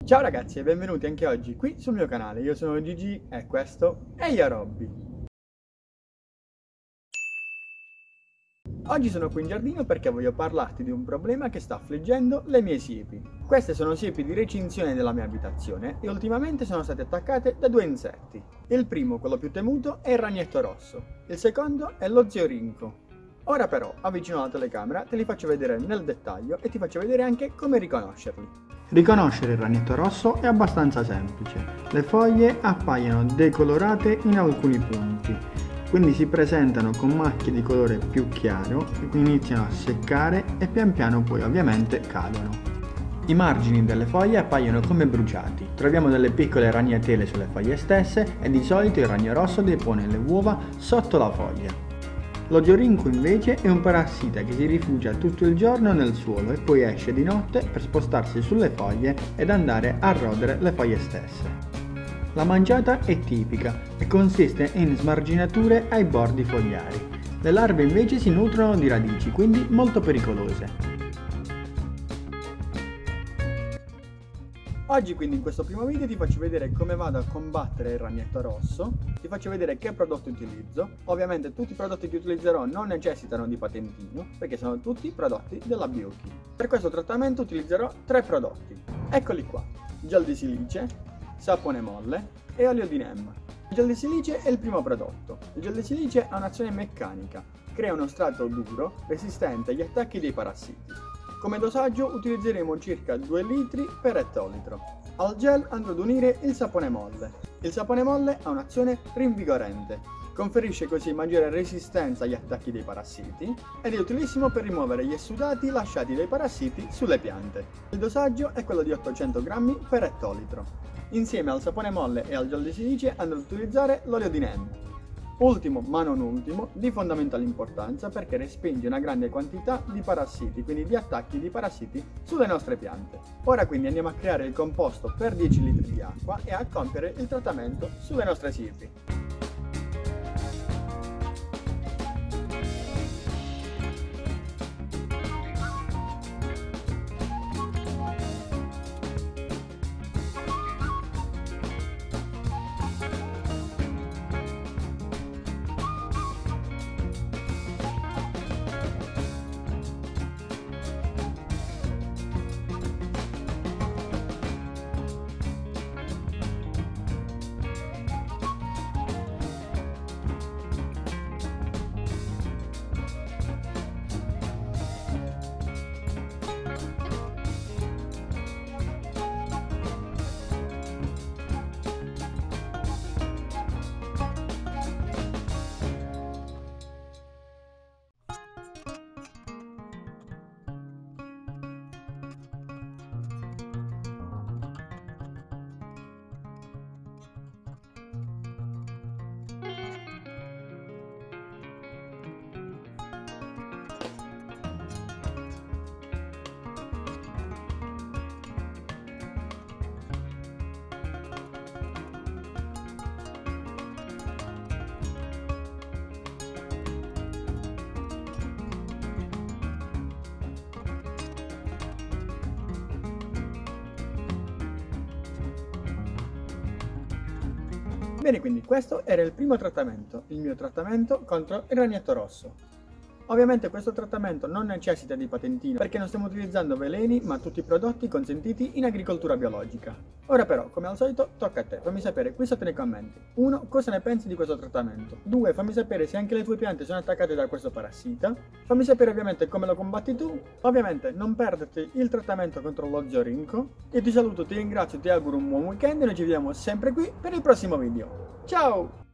Ciao ragazzi e benvenuti anche oggi qui sul mio canale. Io sono Gigi e questo è Yarobby. Oggi sono qui in giardino perché voglio parlarti di un problema che sta affliggendo le mie siepi. Queste sono siepi di recinzione della mia abitazione e ultimamente sono state attaccate da due insetti. Il primo, quello più temuto, è il ragnetto rosso. Il secondo è lo ziorinco. Ora però avvicino la telecamera, te li faccio vedere nel dettaglio e ti faccio vedere anche come riconoscerli. Riconoscere il ragnetto rosso è abbastanza semplice. Le foglie appaiono decolorate in alcuni punti, quindi si presentano con macchie di colore più chiaro, iniziano a seccare e pian piano poi ovviamente cadono. I margini delle foglie appaiono come bruciati, troviamo delle piccole ragnatele sulle foglie stesse e di solito il ragno rosso depone le uova sotto la foglia. Lo ziorinco invece è un parassita che si rifugia tutto il giorno nel suolo e poi esce di notte per spostarsi sulle foglie ed andare a rodere le foglie stesse. La mangiata è tipica e consiste in smarginature ai bordi fogliari. Le larve invece si nutrono di radici, quindi molto pericolose. Oggi quindi in questo primo video ti faccio vedere come vado a combattere il ragnetto rosso, ti faccio vedere che prodotti utilizzo. Ovviamente tutti i prodotti che utilizzerò non necessitano di patentino perché sono tutti prodotti della Bioki. Per questo trattamento utilizzerò tre prodotti, eccoli qua: gel di silice, sapone molle e olio di neem. Il gel di silice è il primo prodotto. Il gel di silice ha un'azione meccanica, crea uno strato duro resistente agli attacchi dei parassiti. Come dosaggio utilizzeremo circa 2 litri per ettolitro. Al gel andrò ad unire il sapone molle. Il sapone molle ha un'azione rinvigorente, conferisce così maggiore resistenza agli attacchi dei parassiti ed è utilissimo per rimuovere gli esudati lasciati dai parassiti sulle piante. Il dosaggio è quello di 800 grammi per ettolitro. Insieme al sapone molle e al gel di silice andrò ad utilizzare l'olio di neem. Ultimo, ma non ultimo, di fondamentale importanza perché respinge una grande quantità di parassiti, quindi di attacchi di parassiti sulle nostre piante. Ora quindi andiamo a creare il composto per 10 litri di acqua e a compiere il trattamento sulle nostre siepi. Bene, quindi questo era il primo trattamento, il mio trattamento contro il ragnetto rosso. Ovviamente questo trattamento non necessita di patentino perché non stiamo utilizzando veleni ma tutti i prodotti consentiti in agricoltura biologica. Ora però, come al solito, tocca a te, fammi sapere qui sotto nei commenti. 1. Cosa ne pensi di questo trattamento? 2. Fammi sapere se anche le tue piante sono attaccate da questo parassita. Fammi sapere ovviamente come lo combatti tu. Ovviamente non perderti il trattamento contro lo ziorinco. Io ti saluto, ti ringrazio, ti auguro un buon weekend e noi ci vediamo sempre qui per il prossimo video. Ciao!